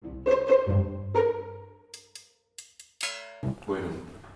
Buyurun.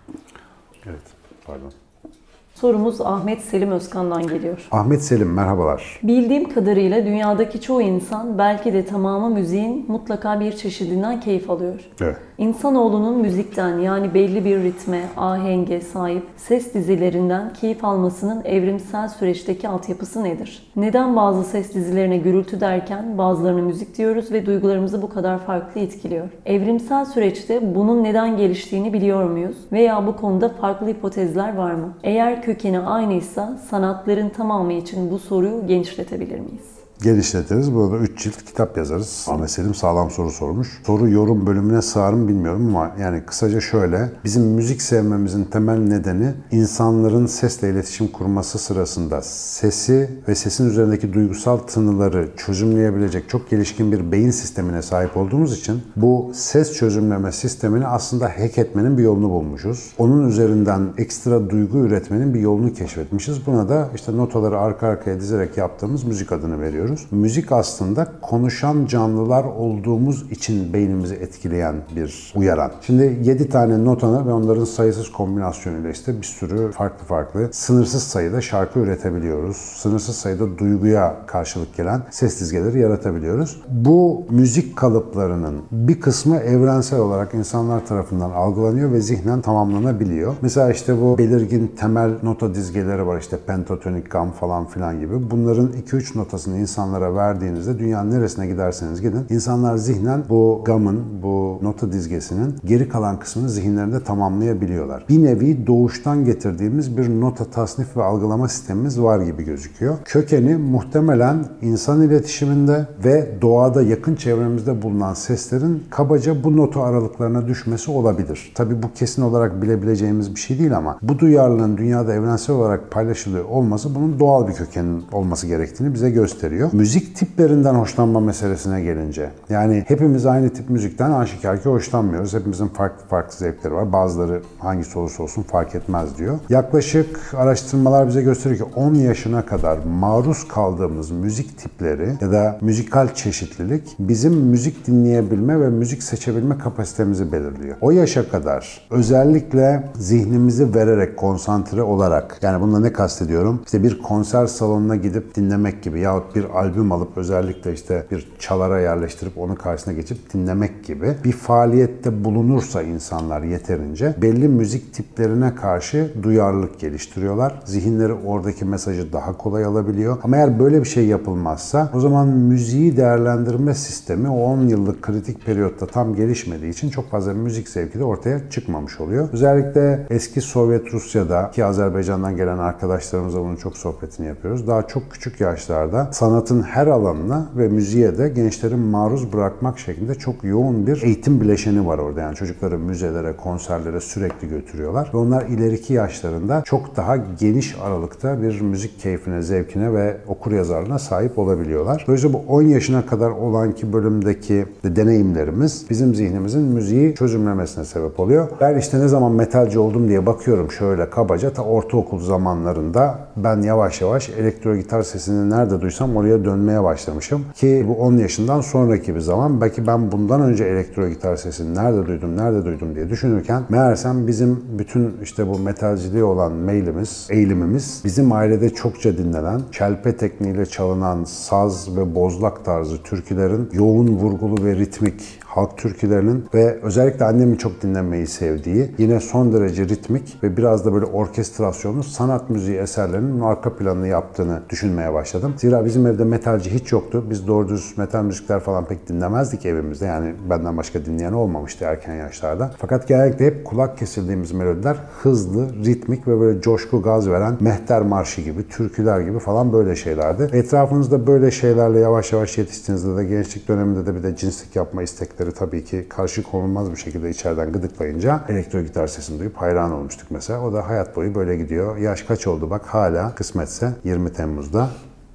Evet, pardon. Sorumuz Ahmet Selim Özkan'dan geliyor. Ahmet Selim, merhabalar. Bildiğim kadarıyla dünyadaki çoğu insan belki de tamamı müziğin mutlaka bir çeşidinden keyif alıyor. Evet. İnsanoğlunun müzikten yani belli bir ritme, ahenge sahip ses dizilerinden keyif almasının evrimsel süreçteki altyapısı nedir? Neden bazı ses dizilerine gürültü derken bazılarına müzik diyoruz ve duygularımızı bu kadar farklı etkiliyor? Evrimsel süreçte bunun neden geliştiğini biliyor muyuz? Veya bu konuda farklı hipotezler var mı? Eğer kökeni aynıysa sanatların tamamı için bu soruyu genişletebilir miyiz? Genişletiriz. Burada 3 cilt kitap yazarız. Ahmet Selim sağlam soru sormuş. Soru yorum bölümüne sığar mı bilmiyorum ama yani kısaca şöyle. Bizim müzik sevmemizin temel nedeni insanların sesle iletişim kurması sırasında sesi ve sesin üzerindeki duygusal tınıları çözümleyebilecek çok gelişkin bir beyin sistemine sahip olduğumuz için bu ses çözümleme sistemini aslında hack etmenin bir yolunu bulmuşuz. Onun üzerinden ekstra duygu üretmenin bir yolunu keşfetmişiz. Buna da işte notaları arka arkaya dizerek yaptığımız müzik adını veriyoruz. Müzik aslında konuşan canlılar olduğumuz için beynimizi etkileyen bir uyaran. Şimdi 7 tane notana ve onların sayısız kombinasyonuyla işte bir sürü farklı sınırsız sayıda şarkı üretebiliyoruz. Sınırsız sayıda duyguya karşılık gelen ses dizgeleri yaratabiliyoruz. Bu müzik kalıplarının bir kısmı evrensel olarak insanlar tarafından algılanıyor ve zihnen tamamlanabiliyor. Mesela işte bu belirgin temel nota dizgeleri var, işte pentatonik, gam falan filan gibi. Bunların 2-3 notasını insanlara verdiğinizde dünyanın neresine giderseniz gidin, insanlar zihnen bu gamın, bu nota dizgesinin geri kalan kısmını zihinlerinde tamamlayabiliyorlar. Bir nevi doğuştan getirdiğimiz bir nota tasnif ve algılama sistemimiz var gibi gözüküyor. Kökeni muhtemelen insan iletişiminde ve doğada yakın çevremizde bulunan seslerin kabaca bu nota aralıklarına düşmesi olabilir. Tabii bu kesin olarak bilebileceğimiz bir şey değil ama bu duyarlılığın dünyada evrensel olarak paylaşılıyor olması bunun doğal bir kökenin olması gerektiğini bize gösteriyor. Müzik tiplerinden hoşlanma meselesine gelince, yani hepimiz aynı tip müzikten aşikar ki hoşlanmıyoruz. Hepimizin farklı zevkleri var. Bazıları hangisi olursa olsun fark etmez diyor. Yaklaşık araştırmalar bize gösteriyor ki 10 yaşına kadar maruz kaldığımız müzik tipleri ya da müzikal çeşitlilik bizim müzik dinleyebilme ve müzik seçebilme kapasitemizi belirliyor. O yaşa kadar özellikle zihnimizi vererek, konsantre olarak, yani bununla ne kastediyorum? İşte bir konser salonuna gidip dinlemek gibi yahut bir albüm alıp özellikle işte bir çalara yerleştirip onun karşısına geçip dinlemek gibi bir faaliyette bulunursa insanlar yeterince belli müzik tiplerine karşı duyarlılık geliştiriyorlar. Zihinleri oradaki mesajı daha kolay alabiliyor. Ama eğer böyle bir şey yapılmazsa o zaman müziği değerlendirme sistemi o 10 yıllık kritik periyotta tam gelişmediği için çok fazla müzik zevki de ortaya çıkmamış oluyor. Özellikle eski Sovyet Rusya'da ki Azerbaycan'dan gelen arkadaşlarımızla bunun çok sohbetini yapıyoruz. Daha çok küçük yaşlarda sanatın her alanına ve müziğe de gençlerin maruz bırakmak şeklinde çok yoğun bir eğitim bileşeni var orada. Yani çocukları müzelere, konserlere sürekli götürüyorlar. Ve onlar ileriki yaşlarında çok daha geniş aralıkta bir müzik keyfine, zevkine ve okuryazarlığına sahip olabiliyorlar. Dolayısıyla bu 10 yaşına kadar olan ki bölümdeki deneyimlerimiz bizim zihnimizin müziği çözümlemesine sebep oluyor. Ben işte ne zaman metalci oldum diye bakıyorum şöyle kabaca, ta ortaokul zamanlarında ben yavaş yavaş elektro gitar sesini nerede duysam oraya dönmeye başlamışım. Ki bu 10 yaşından sonraki bir zaman, belki ben bundan önce elektro gitar sesini nerede duydum diye düşünürken meğersem bizim bütün işte bu metalciliğe olan eğilimimiz bizim ailede çokça dinlenen, çelpe tekniğiyle çalınan saz ve bozlak tarzı türkülerin yoğun vurgulu ve ritmik halk türkülerinin ve özellikle annemin çok dinlemeyi sevdiği, yine son derece ritmik ve biraz da böyle orkestrasyonlu sanat müziği eserlerinin arka planını yaptığını düşünmeye başladım. Zira bizim evde metalci hiç yoktu. Biz doğru düz metal müzikler falan pek dinlemezdik evimizde. Yani benden başka dinleyen olmamıştı erken yaşlarda. Fakat genellikle hep kulak kesildiğimiz melodiler hızlı, ritmik ve böyle coşku, gaz veren Mehter Marşı gibi, türküler gibi falan böyle şeylerdi. Etrafınızda böyle şeylerle yavaş yavaş yetiştiğinizde de gençlik döneminde de bir de cinslik yapma istekleri tabii ki karşı konulmaz bir şekilde içeriden gıdıklayınca elektro gitar sesini duyup hayran olmuştuk mesela. O da hayat boyu böyle gidiyor. Yaş kaç oldu bak, hala kısmetse 20 Temmuz'da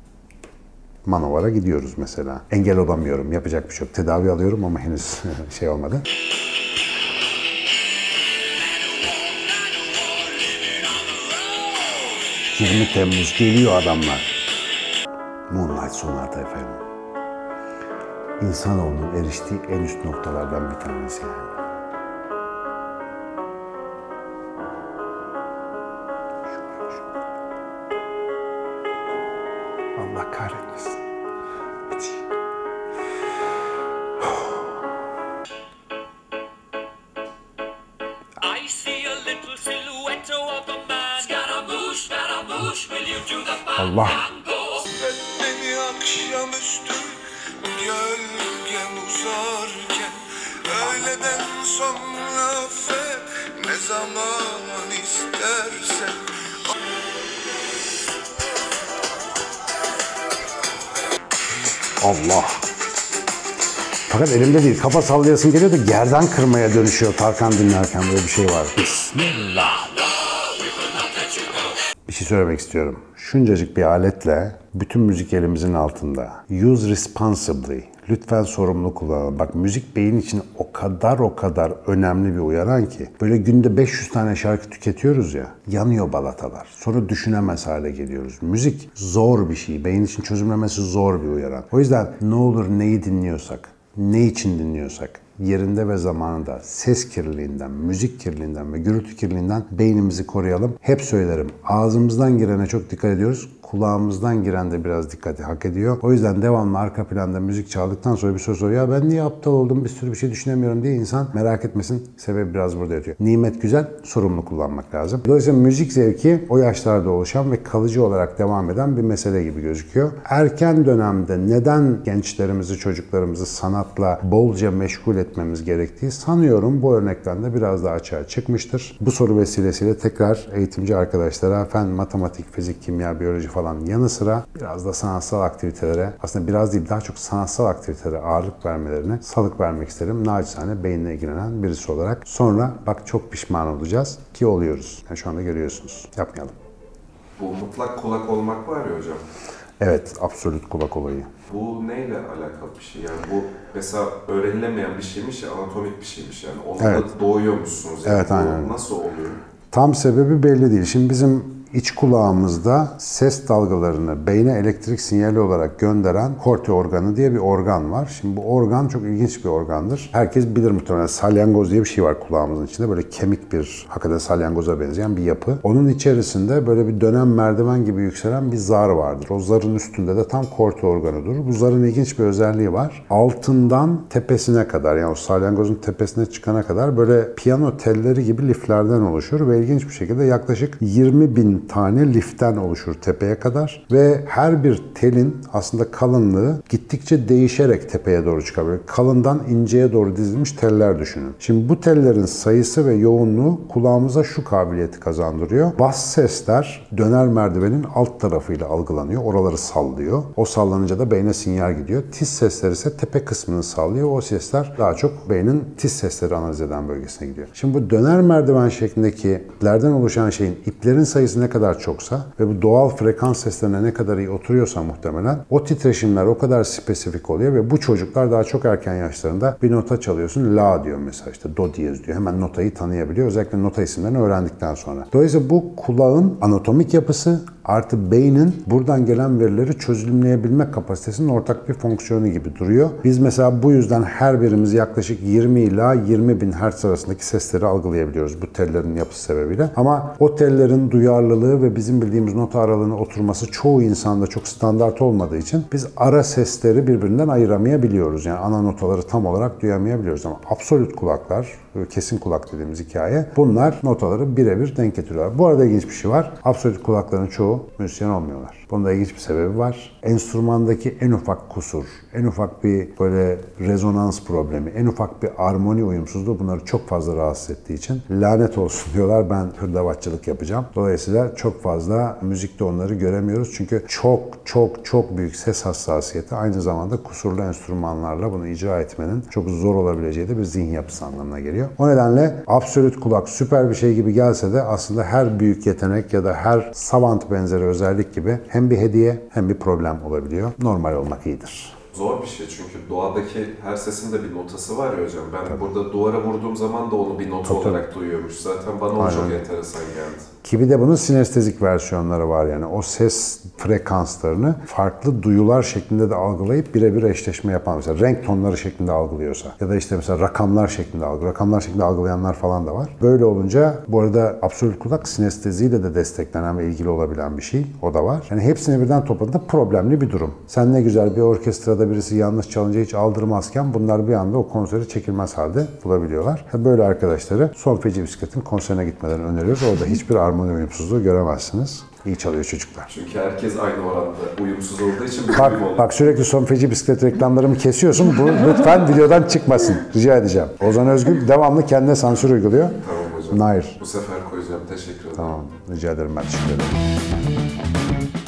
Manovar'a gidiyoruz mesela. Engel olamıyorum, yapacak bir şey yok. Tedavi alıyorum ama henüz şey olmadı. ...20 Temmuz geliyor adamlar. Moonlight Sonata efendim. insanoğlunun eriştiği en üst noktalardan bir tanesi yani. Allah kahretmesin. I see a little silhouette of a man. Scaramouche, will you do the Allah. fandango? Beni akşamüstü gölgem uzarken, öğleden sonra ne zaman istersen. Allah. Fakat elimde değil. Kafa sallayasın geliyor da gerdan kırmaya dönüşüyor Tarkan dinlerken, böyle bir şey var. Bismillah. Bir şey söylemek istiyorum. Şuncacık bir aletle bütün müzik elimizin altında. Use responsibly. Lütfen sorumlu kullanalım. Bak, müzik beyin için o kadar önemli bir uyaran ki. Böyle günde 500 tane şarkı tüketiyoruz ya. Yanıyor balatalar. Sonra düşünemez hale geliyoruz. Müzik zor bir şey. Beyin için çözümlemesi zor bir uyaran. O yüzden ne olur neyi dinliyorsak, ne için dinliyorsak, yerinde ve zamanında ses kirliliğinden, müzik kirliliğinden ve gürültü kirliliğinden beynimizi koruyalım. Hep söylerim, ağzımızdan girene çok dikkat ediyoruz. Kulağımızdan giren de biraz dikkati hak ediyor. O yüzden devamlı arka planda müzik çaldıktan sonra bir soru soruyor. Ya ben niye aptal oldum, bir sürü bir şey düşünemiyorum diye insan merak etmesin. Sebebi biraz burada yatıyor. Nimet güzel, sorumlu kullanmak lazım. Dolayısıyla müzik zevki o yaşlarda oluşan ve kalıcı olarak devam eden bir mesele gibi gözüküyor. Erken dönemde neden gençlerimizi, çocuklarımızı sanatla bolca meşgul etmemiz gerektiği sanıyorum bu örnekten de biraz daha açığa çıkmıştır. Bu soru vesilesiyle tekrar eğitimci arkadaşlara fen, matematik, fizik, kimya, biyoloji falan yanı sıra biraz da sanatsal aktivitelere, aslında biraz değil daha çok sanatsal aktivitelere ağırlık vermelerine salık vermek isterim. Naçizane beyinle ilgilenen birisi olarak. Sonra bak çok pişman olacağız ki oluyoruz. Yani şu anda görüyorsunuz. Yapmayalım. Bu mutlak kulak olmak var ya hocam. Evet, absolut kulak olayı. Bu neyle alakalı bir şey? Yani bu mesela öğrenilemeyen bir şeymiş ya, anatomik bir şeymiş yani. Onunla Evet. doğuyormuşsunuz. Yani Evet, aynen. Bu nasıl oluyor? Tam sebebi belli değil. Şimdi bizim iç kulağımızda ses dalgalarını beyne elektrik sinyali olarak gönderen korte organı diye bir organ var. Şimdi bu organ çok ilginç bir organdır. Herkes bilir muhtemelen, salyangoz diye bir şey var kulağımızın içinde. Böyle kemik bir, hakikaten salyangoza benzeyen bir yapı. Onun içerisinde böyle bir dönem merdiven gibi yükselen bir zar vardır. O zarın üstünde de tam korte organı durur. Bu zarın ilginç bir özelliği var. Altından tepesine kadar, yani o salyangozun tepesine çıkana kadar böyle piyano telleri gibi liflerden oluşur ve ilginç bir şekilde yaklaşık 20.000 tane liften oluşur tepeye kadar ve her bir telin aslında kalınlığı gittikçe değişerek tepeye doğru çıkar. Böyle kalından inceye doğru dizilmiş teller düşünün. Şimdi bu tellerin sayısı ve yoğunluğu kulağımıza şu kabiliyeti kazandırıyor. Bas sesler döner merdivenin alt tarafıyla algılanıyor. Oraları sallıyor. O sallanınca da beyne sinyal gidiyor. Tiz sesler ise tepe kısmını sallıyor. O sesler daha çok beynin tiz sesleri analiz eden bölgesine gidiyor. Şimdi bu döner merdiven şeklindeki iplerden oluşan şeyin iplerin sayısı ne kadar çoksa ve bu doğal frekans seslerine ne kadar iyi oturuyorsa muhtemelen o titreşimler o kadar spesifik oluyor ve bu çocuklar daha çok erken yaşlarında bir nota çalıyorsun, la diyor mesela, işte do diyez diyor. Hemen notayı tanıyabiliyor. Özellikle nota isimlerini öğrendikten sonra. Dolayısıyla bu kulağın anatomik yapısı artı beynin buradan gelen verileri çözümleyebilme kapasitesinin ortak bir fonksiyonu gibi duruyor. Biz mesela bu yüzden her birimiz yaklaşık 20 ila 20.000 Hz arasındaki sesleri algılayabiliyoruz bu tellerin yapısı sebebiyle. Ama o tellerin duyarlılığı ve bizim bildiğimiz nota aralığına oturması çoğu insanda çok standart olmadığı için biz ara sesleri birbirinden ayıramayabiliyoruz. Yani ana notaları tam olarak duyamayabiliyoruz ama absolut kulaklar, kesin kulak dediğimiz hikaye, bunlar notaları birebir denk getiriyorlar. Bu arada ilginç bir şey var. Absolut kulakların çoğu müzisyen olmuyorlar. Bunda ilginç bir sebebi var. Enstrümandaki en ufak kusur, en ufak bir böyle rezonans problemi, en ufak bir armoni uyumsuzluğu bunları çok fazla rahatsız ettiği için lanet olsun diyorlar, ben hırdavatçılık yapacağım. Dolayısıyla çok fazla müzikte onları göremiyoruz. Çünkü çok büyük ses hassasiyeti aynı zamanda kusurlu enstrümanlarla bunu icra etmenin çok zor olabileceği de bir zihin yapısı anlamına geliyor. O nedenle absolut kulak süper bir şey gibi gelse de aslında her büyük yetenek ya da her savant benzeri özellik gibi hem bir hediye hem bir problem olabiliyor. Normal olmak iyidir. Zor bir şey çünkü doğadaki her sesin de bir notası var ya hocam. Ben burada duvara vurduğum zaman da onu bir nota olarak duyuyormuş. Zaten bana o çok enteresan geldi. Ki bir de bunun sinestezik versiyonları var yani. O ses frekanslarını farklı duyular şeklinde de algılayıp birebir eşleşme yapan, mesela renk tonları şeklinde algılıyorsa ya da işte mesela rakamlar şeklinde algılayanlar falan da var. Böyle olunca bu arada absolut kulak sinesteziyle de desteklenen ve ilgili olabilen bir şey. O da var. Yani hepsini birden topladığında problemli bir durum. Sen ne güzel bir orkestrada birisi yanlış çalınca hiç aldırmazken bunlar bir anda o konseri çekilmez halde bulabiliyorlar. Böyle arkadaşları Son Feci Bisiklet'in konserine gitmeden öneriyoruz. Orada hiçbir armoni uyumsuzluğu göremezsiniz. İyi çalıyor çocuklar. Çünkü herkes aynı oranda uyumsuz olduğu için Bak sürekli Son Feci Bisiklet reklamlarımı kesiyorsun. Bu lütfen videodan çıkmasın. Rica edeceğim. Ozan Özgül devamlı kendine sansür uyguluyor. Tamam hocam. Nair. Bu sefer koyacağım. Teşekkür ederim. Tamam. Rica ederim, ben teşekkür ederim.